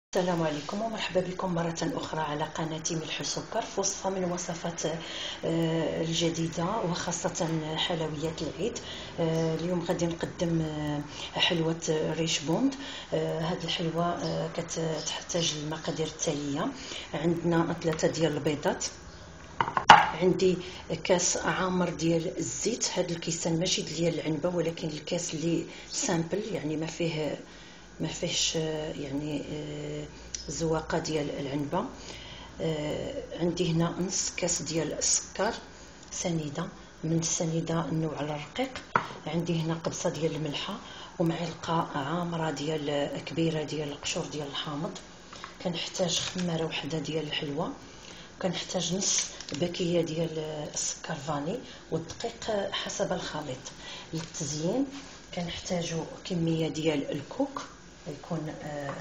السلام عليكم ومرحبا بكم مرة أخرى على قناتي ملح وسكر في وصفة من وصفات الجديدة وخاصة حلويات العيد. اليوم غادي نقدم حلوة ريش بوند. هذه الحلوة كتحتاج المقادير التالية. عندنا 3 ديال البيضات، عندي كاس عامر ديال الزيت. هذا الكيسان ماشي ديال العنبة ولكن الكاس اللي سامبل، يعني ما فيهش يعني زواقه ديال العنبه. عندي هنا نص كاس ديال السكر سنيده، من السنيده النوع الرقيق. عندي هنا قبصه ديال الملحه ومعلقه عامره ديال كبيره ديال القشور ديال الحامض. كنحتاج خماره وحده ديال الحلوه، كنحتاج نص باكيه ديال السكر فاني والدقيق حسب الخليط. للتزيين كنحتاجو كميه ديال الكوك يكون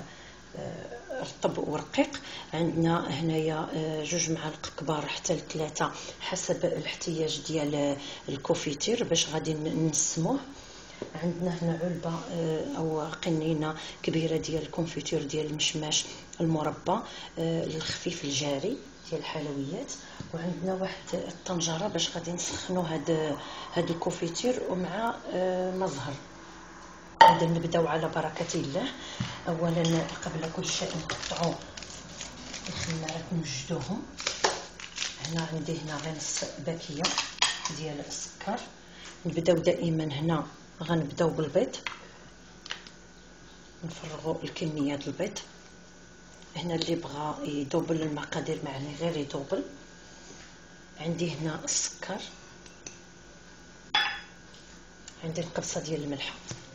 رطب ورقيق. عندنا هنايا 2 معالق كبار حتى ل3 حسب الاحتياج ديال الكوفيتير باش غادي نسموه. عندنا هنا علبه او قنينه كبيره ديال الكونفيتير ديال المشماش المربى الخفيف الجاري ديال الحلويات. وعندنا واحد الطنجره باش غادي نسخنوا هاد الكوفيتير ومع مزهر. غادي نبداو على بركه الله. اولا قبل كل شيء نقطعوا الخمارات نوجدوهم. هنا عندي غير نص باكيه ديال السكر. نبداو دائما هنا غنبداو بالبيض، نفرغوا الكميه ديال البيض. هنا اللي بغى يدوبل المقادير معنا غير يدوبل. عندي هنا السكر، عندي القبصه ديال الملحه.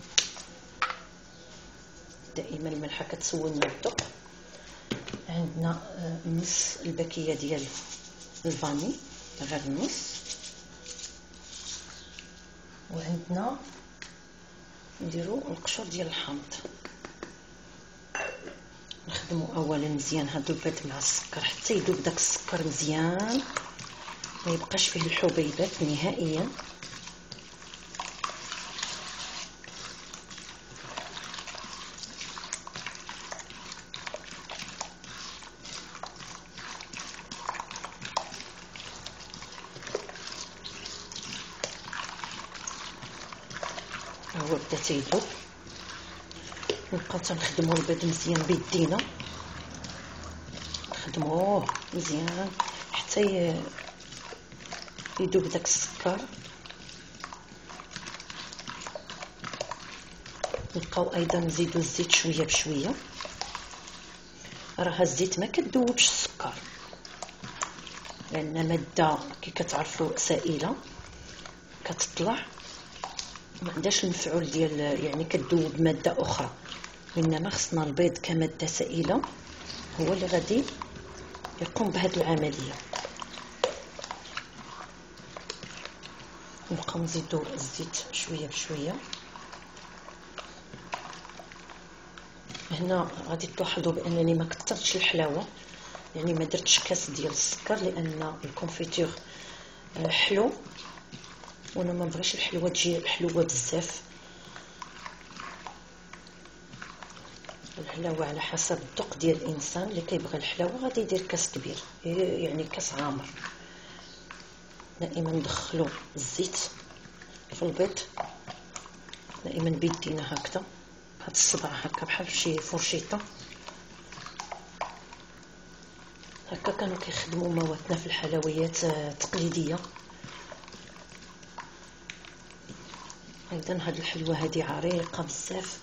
دائما الملحه كتسولنا الذوق. عندنا نص الباكيه ديال الفاني غير النص. وعندنا نديرو القشور ديال الحامض. نخدموا اولا مزيان هذا البيض مع السكر حتى يذوب داك السكر مزيان، ما يبقاش فيه الحبيبات نهائيا. هو بدا تيذوب. نبقاو تنخدموا البيض مزيان بيدينا، نخدموه مزيان حتى يذوب داك السكر. نبقاو ايضا نزيدو الزيت شويه بشويه. راه الزيت ما كتذوبش السكر لان ماده كي كتعرفوا سائله كتطلع، ما عندهاش المفعول ديال يعني كتذوب ماده اخرى، انما خصنا البيض كماده سائله هو اللي غادي يقوم بهذه العمليه. نبقاو نزيدو الزيت شويه بشويه. هنا غادي تلاحظوا بانني ما كثرتش الحلاوه، يعني ما درتش كاس ديال السكر لان الكونفيتور حلو وانا ما بغيش الحلوه تجي حلوه بزاف. الحلاوه على حسب الذوق ديال الانسان، اللي كيبغي الحلاوه غادي يدير كاس كبير يعني كاس عامر. دائما ندخلوا الزيت في البيض دائما بيدينا هكذا بهذا الصبع، هكا بحال شي فرشيطه. هكا كانوا كيخدموا مواتنا في الحلويات التقليديه. ايضا هاد الحلوه هذه عريقه بزاف.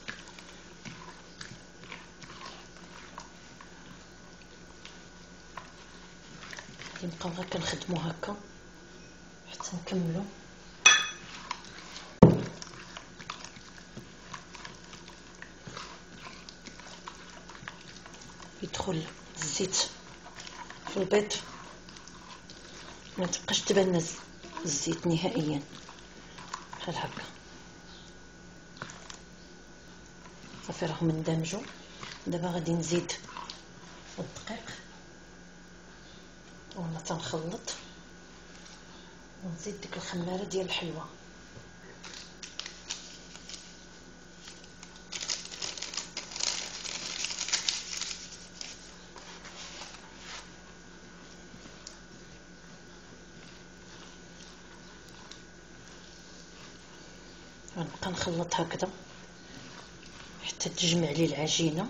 نبقاو غير كنخدموا هكا حتى نكملوا. يدخل الزيت في البيض ما تبقاش تبان الزيت نهائيا بحال هكا. صافي راهم اندمجوا. دابا غادي نزيد الدقيق وانا تنخلط، ونزيد ديك الخماره ديال الحلوه. غنبقى نخلط هكذا حتى تجمع لي العجينه.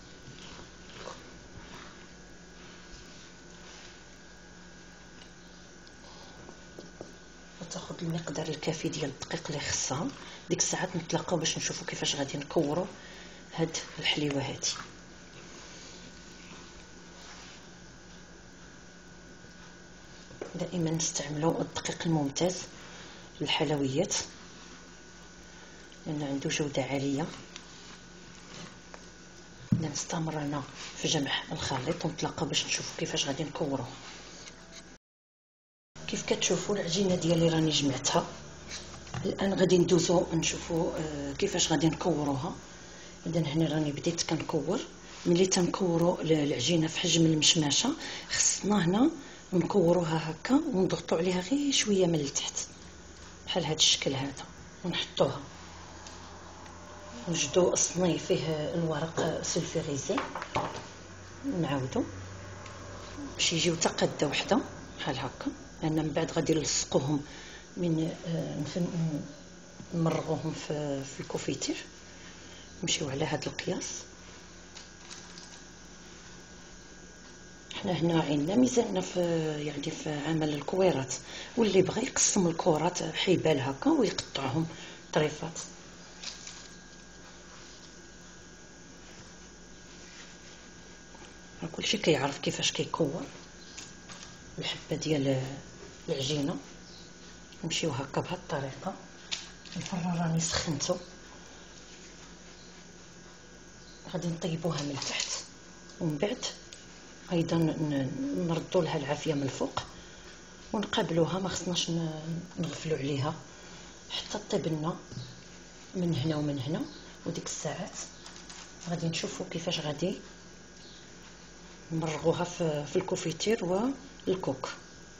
وتاخذ المقدار الكافي ديال الدقيق اللي خصها. ديك الساعات نتلاقاو باش نشوفوا كيفاش غادي نكوروا هاد الحليوه هادي. دائما نستعملوا الدقيق الممتاز للحلويات لأنه عنده جودة عالية. نستمر هنا في جمع الخليط ونتلاقاو باش نشوفوا كيفاش غادي نكوروه. كيف كتشوفوا العجينه ديالي راني جمعتها. الان غادي ندوزو نشوفوا كيفاش غادي نكوروها. اذا هنا راني بديت كنكور. ملي تنكوروا العجينه في حجم المشماشه خصنا هنا نكوروها هكا ونضغطوا عليها غير شويه من التحت بحال هذا الشكل هذا ونحطوها. نجدو الصني فيه الورق سلفوريزي نعاودو باش يجيو حتى قاده وحده بحال هكا، لان من بعد غادي نلصقوهم من نمرغوهم في الكوفيتير. نمشيو على هذا القياس. حنا هنا عندنا ميزاننا في عمل الكويرات، واللي بغى يقسم الكرات حبال هكا ويقطعهم طريفات. كلشي كيعرف كيفاش كيكور الحبه ديال العجينه. نمشيو هكا بهذه الطريقه. الفران راني سخنته، غادي نطيبوها من التحت ومن بعد ايضا نردوا لها العافيه من الفوق ونقابلوها. ما خصناش نغفلوا عليها حتى طيب لنا من هنا ومن هنا. وديك الساعات غادي نشوفوا كيفاش غادي نمرغوها في الكوفيتير والكوك.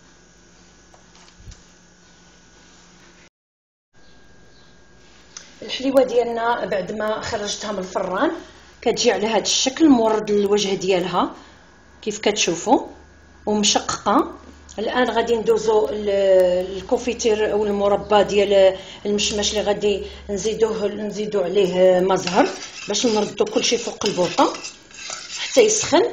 الحليوه ديالنا بعد ما خرجتها من الفران كتجي على هذا الشكل، مورد الوجه ديالها كيف كتشوفوا ومشققه. الان غادي ندوزو الكوفيتير او المربى ديال المشماش اللي غادي نزيدو عليه ما زهر باش نردو كلشي فوق البوطه حتى يسخن.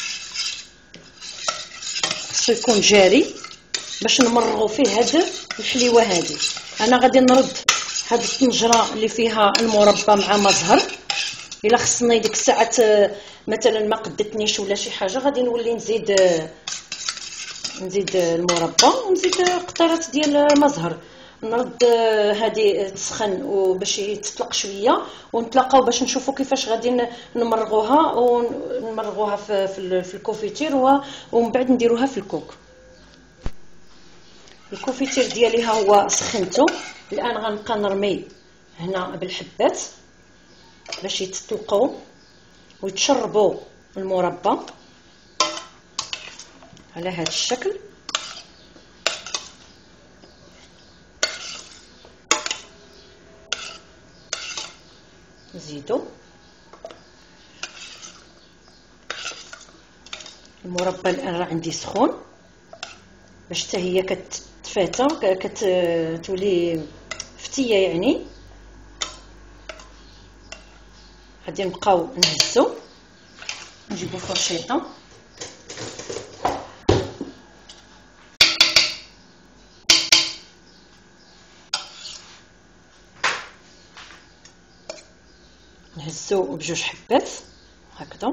خصو يكون جاري باش نمرغوا فيه هاد الحليوه هذه. انا غادي نرد هاد الطنجره اللي فيها المربى مع ما زهر. الا خصني ديك الساعه مثلا ما قدتنيش ولا شي حاجه غادي نولي نزيد المربى ونزيد قطرات ديال ما زهر. نرد هذه تسخن وباش تطلق شويه ونتلاقاو باش نشوفوا كيفاش غادي نمرغوها في الكوفيتير ومن بعد نديروها في الكوك. الكوفيتير ديالي ها هو سخنته. الان غنبقى نرمي هنا بالحبات باش يتطلقوا ويتشربوا المربى على هذا الشكل. نزيدو المربى. الان راه عندي سخون باش حتى هي كتفاتا كتولي فتيه يعني. غادي نبقاو نهزو نجيبو فرشيطه نهزو بجوج حبات هكذا.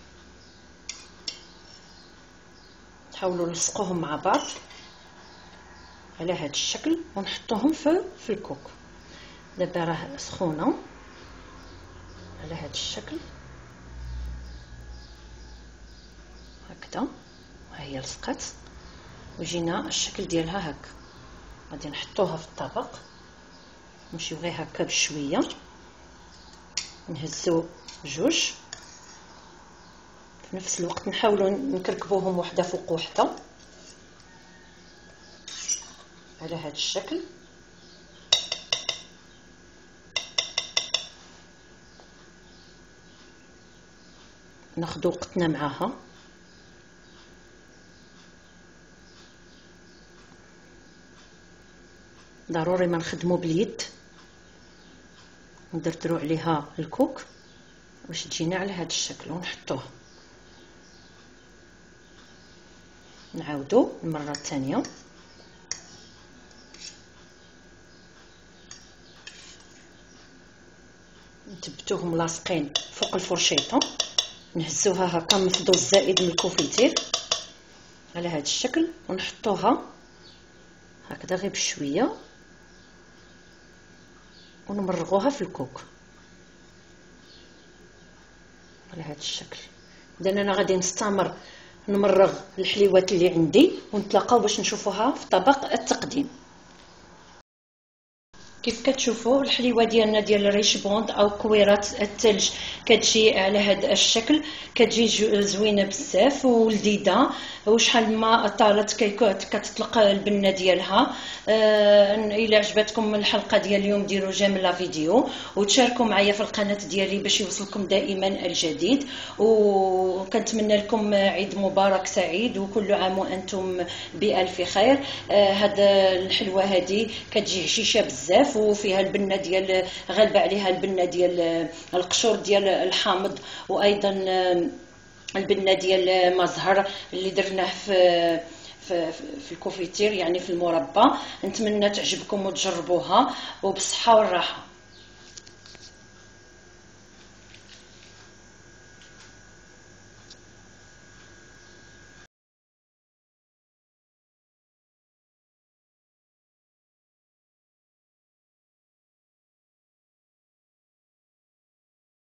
نحاولوا نلصقوهم مع بعض على هذا الشكل ونحطوهم في الكوك. دابا راه سخونه على هذا الشكل هكذا. ها هي لصقات وجينا الشكل ديالها هكا. غادي نحطوها في الطبق نمشيو غير هكا بشويه نهزو بجوج في نفس الوقت. نحاولوا نكركبوهم وحده فوق وحده على هذا الشكل. ناخذ وقتنا معاها. ضروري ما نخدموا باليد ندردروا عليها الكوك باش تجينا على هذا الشكل ونحطوه. نعاودو المره الثانيه. نثبتوهم لاصقين فوق الفرشيطه، نهزوها هكا من الضوء الزائد من الكوفيتير على هذا الشكل ونحطوها هكذا غير بشويه ونمرغوها في الكوك على هذا الشكل. اذا انا غادي نستمر نمرغ الحليوات اللي عندي ونتلاقاو باش نشوفوها في طبق التقديم. كيف كتشوفوا الحليوه ديالنا ديال الريش بوند او كويرات الثلج كتجي على هذا الشكل، كتجي زوينه بزاف ولذيذه، وشحال ما طالت كتطلق البنه ديالها. الى عجبتكم الحلقه ديال اليوم ديروا جيم لا فيديو وتشاركوا معايا في القناه ديالي باش يوصلكم دائما الجديد، وكنتمنى لكم عيد مبارك سعيد وكل عام وانتم بالف خير. هاد الحلوه هذه كتجي هشيشه بزاف وفيها البنه ديال غالبه عليها البنه ديال القشور ديال الحامض، وايضا البنه ديال ما زهر اللي درناه في الكوفيتير يعني في المربى. نتمنى تعجبكم وتجربوها وبالصحه والراحه.